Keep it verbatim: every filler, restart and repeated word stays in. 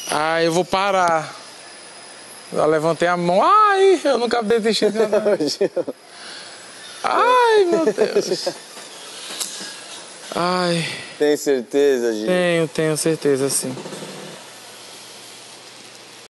Ah, eu vou parar. Eu levantei a mão. Ai, eu nunca desisti de nadar. Ai, meu Deus. Ai. Tem certeza, Gil? Tenho, tenho certeza, sim.